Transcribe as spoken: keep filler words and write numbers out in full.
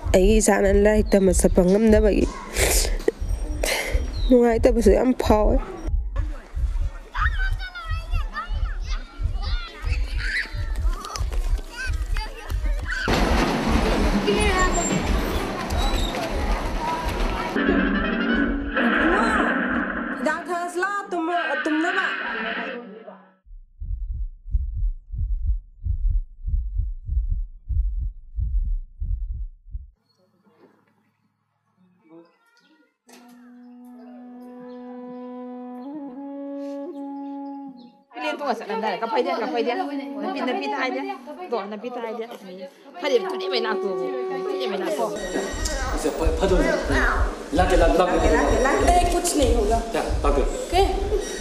ꯑꯩꯒꯤ ꯏꯆꯥꯅ ꯂꯥꯏꯔꯤꯛ ꯇꯝꯕ ꯆꯠꯄ ꯉꯝꯗꯕꯒꯤ ꯅꯨꯡꯉꯥꯏꯇꯕꯁꯨ ꯌꯥꯝ ꯐꯥꯎꯋꯦ Hidak thasla tum tumnaba Pilih tu asal anda, kapai dia, kapai dia, napi napi tay dia, doa napi tay dia, pada itu dia main aku, dia main aku. फटो लगे लगे लगे लगे कुछ नहीं होगा क्या लगे ओके